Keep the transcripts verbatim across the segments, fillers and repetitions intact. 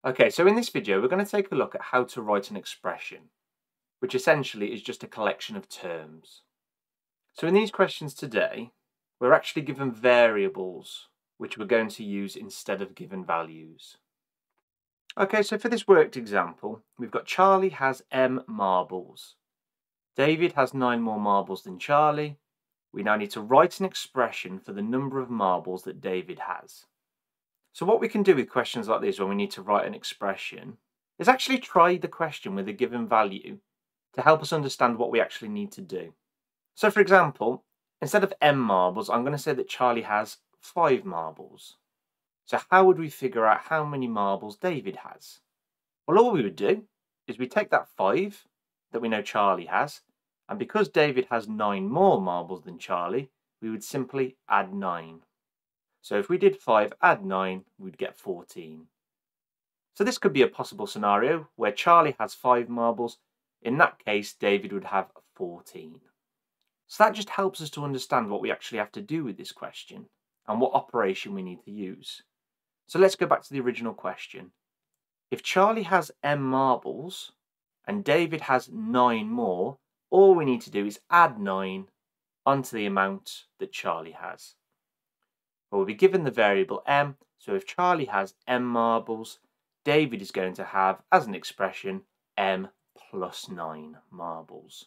Okay, so in this video, we're going to take a look at how to write an expression, which essentially is just a collection of terms. So in these questions today, we're actually given variables, which we're going to use instead of given values. Okay, so for this worked example, we've got Charlie has M marbles. David has nine more marbles than Charlie. We now need to write an expression for the number of marbles that David has. So what we can do with questions like this when we need to write an expression is actually try the question with a given value to help us understand what we actually need to do. So for example, instead of M marbles, I'm going to say that Charlie has five marbles. So how would we figure out how many marbles David has? Well, all we would do is we take that five that we know Charlie has, and because David has nine more marbles than Charlie, we would simply add nine. So if we did five add nine, we'd get fourteen. So this could be a possible scenario where Charlie has five marbles. In that case, David would have fourteen. So that just helps us to understand what we actually have to do with this question and what operation we need to use. So let's go back to the original question. If Charlie has M marbles and David has nine more, all we need to do is add nine onto the amount that Charlie has. Well, we'll be given the variable M, so if Charlie has M marbles, David is going to have, as an expression, M plus nine marbles.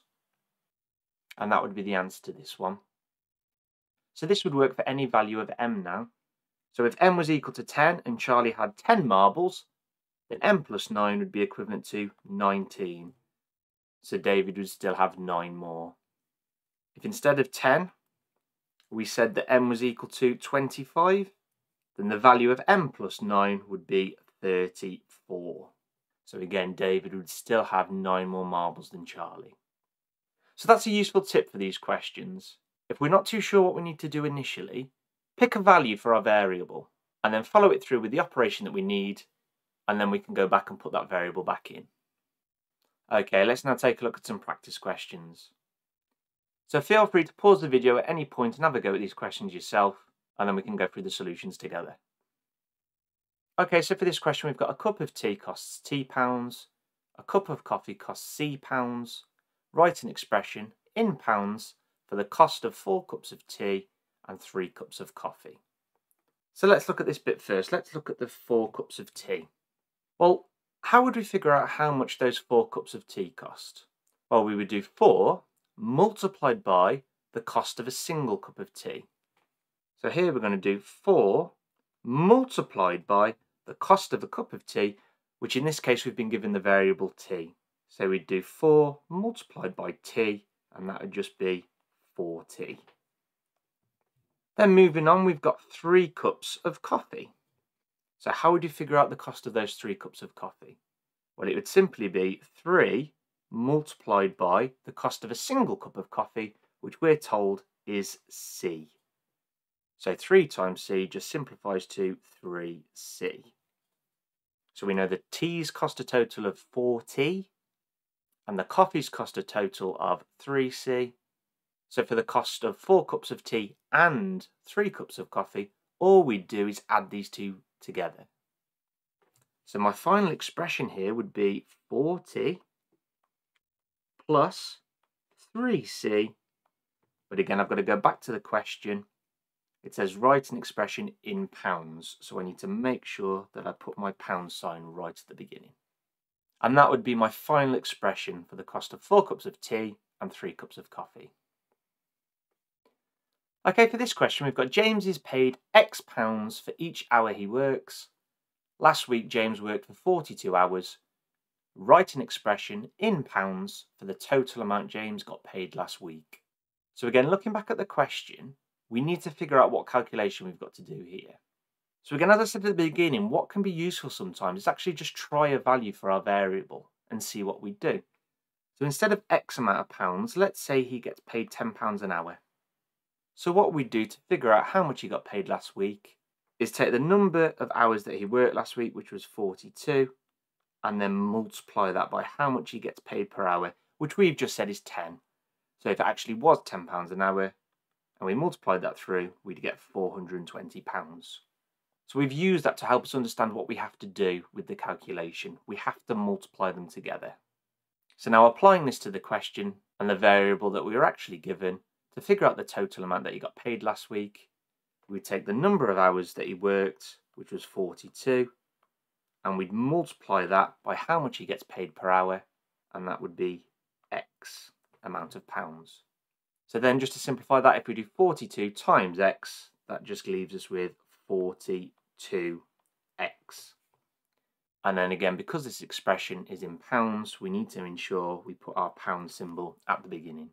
And that would be the answer to this one. So this would work for any value of M now. So if M was equal to ten and Charlie had ten marbles, then M plus nine would be equivalent to nineteen. So David would still have nine more. If instead of ten, we said that M was equal to twenty-five, then the value of M plus nine would be thirty-four. So again, David would still have nine more marbles than Charlie. So that's a useful tip for these questions. If we're not too sure what we need to do initially, pick a value for our variable and then follow it through with the operation that we need, and then we can go back and put that variable back in. Okay, let's now take a look at some practice questions. So feel free to pause the video at any point and have a go at these questions yourself, and then we can go through the solutions together. Okay, so for this question, we've got a cup of tea costs T pounds, a cup of coffee costs C pounds. Write an expression in pounds for the cost of four cups of tea and three cups of coffee. So let's look at this bit first. Let's look at the four cups of tea. Well, how would we figure out how much those four cups of tea cost? Well, we would do four multiplied by the cost of a single cup of tea. So here we're going to do four multiplied by the cost of a cup of tea, which in this case we've been given the variable t. So we'd do four multiplied by t, and that would just be four t. Then moving on, we've got three cups of coffee. So how would you figure out the cost of those three cups of coffee? Well, it would simply be three multiplied by the cost of a single cup of coffee, which we're told is C. So three times C just simplifies to three C. So we know the teas cost a total of four t, and the coffees cost a total of three C. So for the cost of four cups of tea and three cups of coffee, all we'd do is add these two together. So my final expression here would be four t plus three C. But again, I've got to go back to the question. It says write an expression in pounds. So I need to make sure that I put my pound sign right at the beginning. And that would be my final expression for the cost of four cups of tea and three cups of coffee. Okay, for this question, we've got James is paid X pounds for each hour he works. Last week, James worked for forty-two hours. Write an expression in pounds for the total amount James got paid last week. So again, looking back at the question, we need to figure out what calculation we've got to do here. So again, as I said at the beginning, what can be useful sometimes is actually just try a value for our variable and see what we do. So instead of X amount of pounds, let's say he gets paid ten pounds an hour. So what we do to figure out how much he got paid last week is take the number of hours that he worked last week, which was forty-two, and then multiply that by how much he gets paid per hour, which we've just said is ten. So if it actually was ten pounds an hour, and we multiplied that through, we'd get four hundred and twenty pounds. So we've used that to help us understand what we have to do with the calculation. We have to multiply them together. So now applying this to the question and the variable that we were actually given, to figure out the total amount that he got paid last week, we'd take the number of hours that he worked, which was forty-two, and we'd multiply that by how much he gets paid per hour, and that would be X amount of pounds. So then just to simplify that, if we do forty-two times X, that just leaves us with forty-two X. And then again, because this expression is in pounds, we need to ensure we put our pound symbol at the beginning.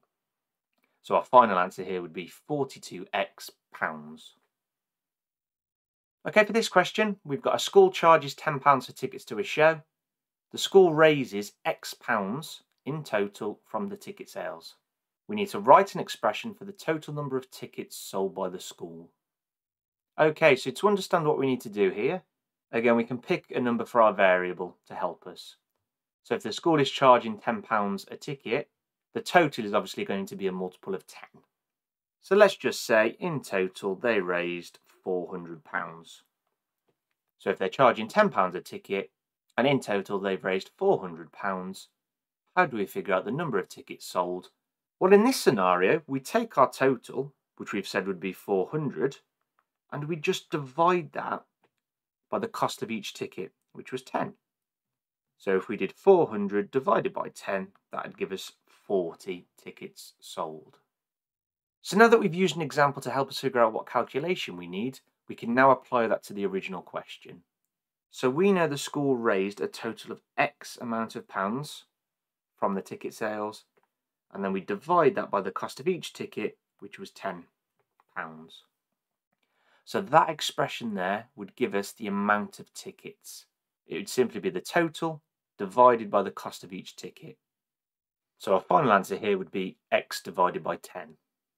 So our final answer here would be forty-two X pounds. Okay, for this question, we've got a school charges ten pounds for tickets to a show. The school raises X pounds in total from the ticket sales. We need to write an expression for the total number of tickets sold by the school. Okay, so to understand what we need to do here, again, we can pick a number for our variable to help us. So if the school is charging ten pounds a ticket, the total is obviously going to be a multiple of ten. So let's just say in total they raised four hundred pounds. So if they're charging ten pounds a ticket and in total they've raised four hundred pounds, how do we figure out the number of tickets sold? Well, in this scenario, we take our total, which we've said would be four hundred, and we just divide that by the cost of each ticket, which was ten. So if we did four hundred divided by ten, that would give us forty tickets sold. So now that we've used an example to help us figure out what calculation we need, we can now apply that to the original question. So we know the school raised a total of X amount of pounds from the ticket sales, and then we divide that by the cost of each ticket, which was ten pounds. So that expression there would give us the amount of tickets. It would simply be the total divided by the cost of each ticket. So our final answer here would be X divided by ten.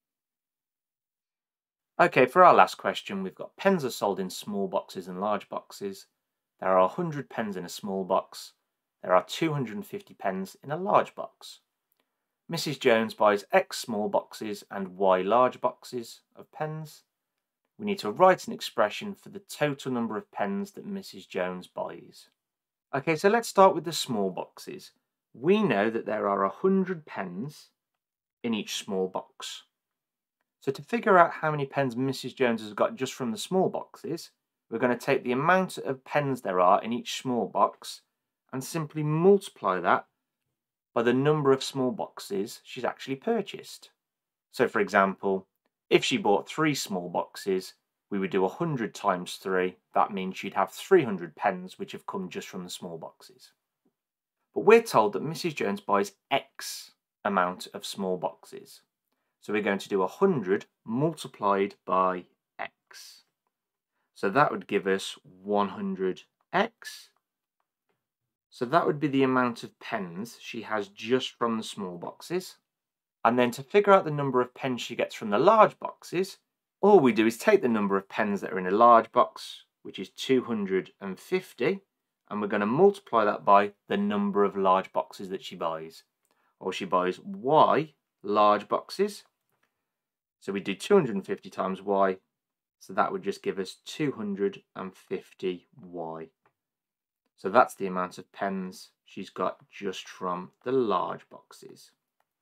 Okay, for our last question, we've got pens are sold in small boxes and large boxes. There are one hundred pens in a small box. There are two hundred fifty pens in a large box. Missus Jones buys X small boxes and Y large boxes of pens. We need to write an expression for the total number of pens that Missus Jones buys. Okay, so let's start with the small boxes. We know that there are one hundred pens in each small box. So to figure out how many pens Missus Jones has got just from the small boxes, we're going to take the amount of pens there are in each small box and simply multiply that by the number of small boxes she's actually purchased. So for example, if she bought three small boxes, we would do one hundred times three. That means she'd have three hundred pens which have come just from the small boxes. But we're told that Missus Jones buys X amount of small boxes. So we're going to do one hundred multiplied by X. So that would give us one hundred X. So that would be the amount of pens she has just from the small boxes. And then to figure out the number of pens she gets from the large boxes, all we do is take the number of pens that are in a large box, which is two hundred fifty, and we're going to multiply that by the number of large boxes that she buys. Or she buys Y large boxes. So we do two hundred fifty times Y, so that would just give us two hundred fifty Y. So that's the amount of pens she's got just from the large boxes.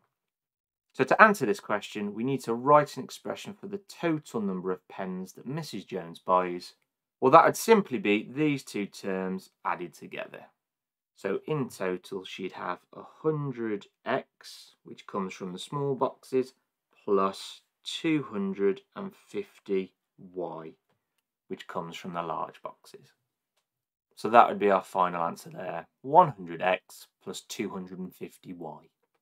So to answer this question, we need to write an expression for the total number of pens that Missus Jones buys. Well, that would simply be these two terms added together. So in total, she'd have one hundred X, which comes from the small boxes, plus two hundred fifty Y, which comes from the large boxes. So that would be our final answer there, one hundred X plus two hundred fifty Y.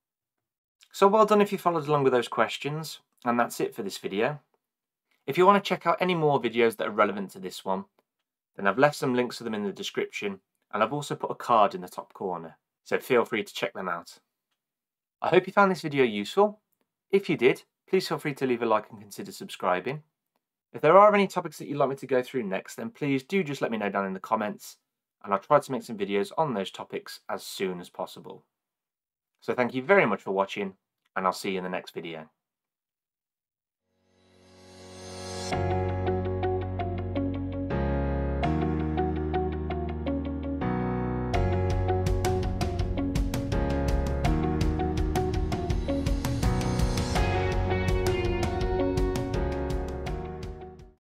So well done if you followed along with those questions, and that's it for this video. If you want to check out any more videos that are relevant to this one, then I've left some links to them in the description, and I've also put a card in the top corner, so feel free to check them out. I hope you found this video useful. If you did, please feel free to leave a like and consider subscribing. If there are any topics that you'd like me to go through next, then please do just let me know down in the comments, and I'll try to make some videos on those topics as soon as possible. So thank you very much for watching, and I'll see you in the next video.